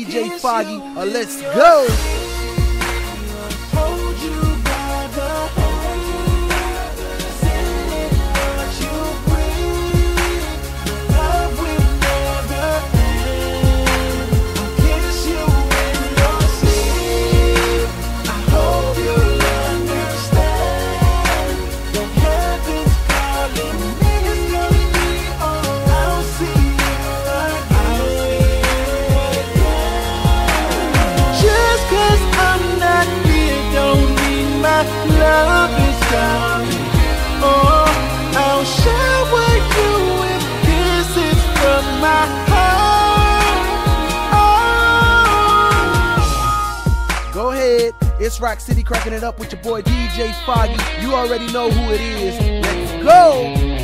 DJ Foggy. Let's go. Love is gone. Oh, I'll shower you with kisses from my heart. Oh. Go ahead, it's Rock City cracking it up with your boy DJ Foggy. You already know who it is. Let's go.